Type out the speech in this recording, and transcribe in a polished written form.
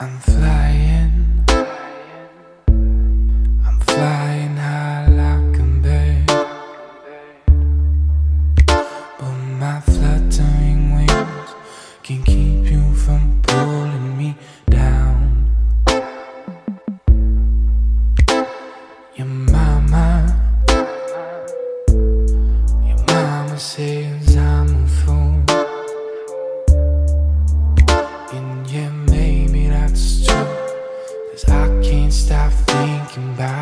I'm flying, I'm flying high like a bird, but my fluttering wings can keep you from pulling me down. Your mama says I'm a fool, and yeah, maybe that's true, 'cause I can't stop thinking about